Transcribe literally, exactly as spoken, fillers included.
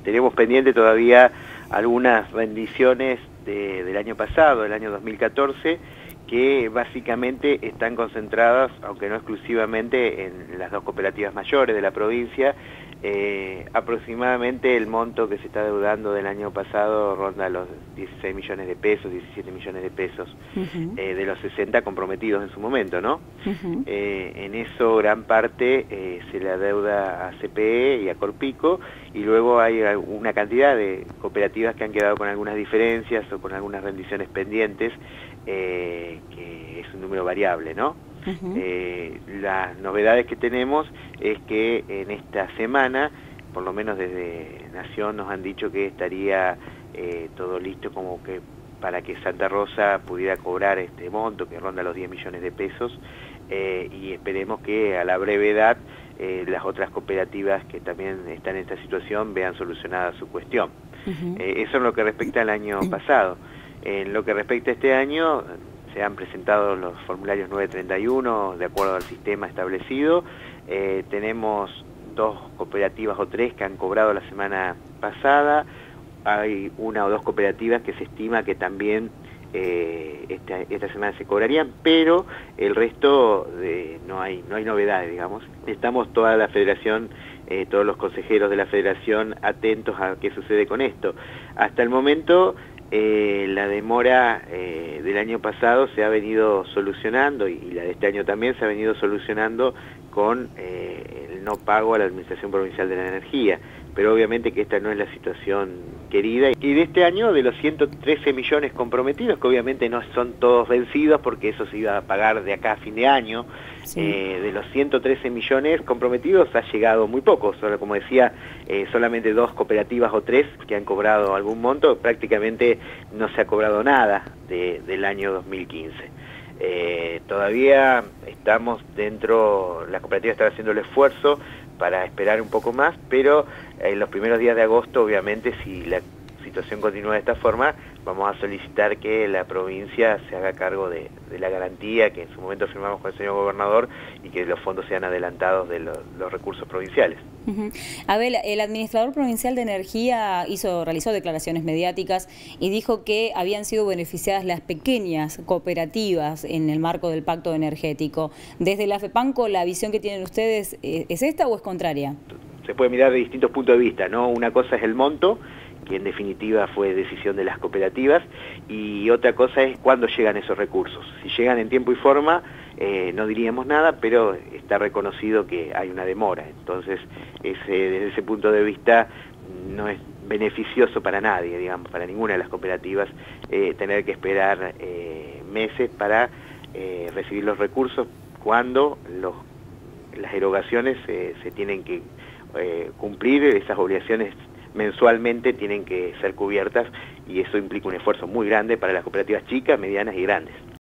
tenemos pendiente todavía algunas rendiciones de, del año pasado, del año dos mil catorce, que básicamente están concentradas, aunque no exclusivamente, en las dos cooperativas mayores de la provincia. Eh, aproximadamente el monto que se está deudando del año pasado ronda los dieciséis millones de pesos, diecisiete millones de pesos, uh-huh. eh, de los sesenta comprometidos en su momento, ¿no? Uh-huh. eh, en eso gran parte eh, se le adeuda a C P E y a Corpico, y luego hay una cantidad de cooperativas que han quedado con algunas diferencias o con algunas rendiciones pendientes, eh, que es un número variable, ¿no? Uh-huh. eh, las novedades que tenemos es que en esta semana, por lo menos desde Nación nos han dicho que estaría eh, todo listo como que para que Santa Rosa pudiera cobrar este monto que ronda los diez millones de pesos, eh, y esperemos que a la brevedad eh, las otras cooperativas que también están en esta situación vean solucionada su cuestión. Uh-huh. eh, eso en lo que respecta al año pasado. En lo que respecta a este año, se han presentado los formularios nueve treinta y uno de acuerdo al sistema establecido. Eh, tenemos dos cooperativas o tres que han cobrado la semana pasada. Hay una o dos cooperativas que se estima que también eh, esta, esta semana se cobrarían, pero el resto de, no hay no hay novedades, digamos. Estamos toda la federación, eh, todos los consejeros de la federación atentos a qué sucede con esto. Hasta el momento, Eh, la demora eh, del año pasado se ha venido solucionando, y, y la de este año también se ha venido solucionando con eh, el no pago a la Administración Provincial de la Energía, pero obviamente que esta no es la situación querida. Y de este año, de los ciento trece millones comprometidos, que obviamente no son todos vencidos porque eso se iba a pagar de acá a fin de año, sí. eh, de los ciento trece millones comprometidos ha llegado muy poco, solo, como decía, eh, solamente dos cooperativas o tres que han cobrado algún monto. Prácticamente no se ha cobrado nada de, del año dos mil quince. Eh, todavía estamos dentro, la cooperativa está haciendo el esfuerzo para esperar un poco más, pero en los primeros días de agosto, obviamente, si la situación continúa de esta forma, vamos a solicitar que la provincia se haga cargo de, de la garantía que en su momento firmamos con el señor gobernador, y que los fondos sean adelantados de lo, los recursos provinciales. Uh-huh. Abel, el administrador provincial de energía hizo, realizó declaraciones mediáticas y dijo que habían sido beneficiadas las pequeñas cooperativas en el marco del pacto energético. Desde la FEPANCO, ¿la visión que tienen ustedes es esta o es contraria? Se puede mirar de distintos puntos de vista, ¿no? Una cosa es el monto, que en definitiva fue decisión de las cooperativas, y otra cosa es cuándo llegan esos recursos. Si llegan en tiempo y forma, eh, no diríamos nada, pero está reconocido que hay una demora. Entonces, ese, desde ese punto de vista, no es beneficioso para nadie, digamos, para ninguna de las cooperativas, eh, tener que esperar eh, meses para eh, recibir los recursos cuando los, las erogaciones eh, se tienen que eh, cumplir, esas obligaciones mensualmente tienen que ser cubiertas, y eso implica un esfuerzo muy grande para las cooperativas chicas, medianas y grandes.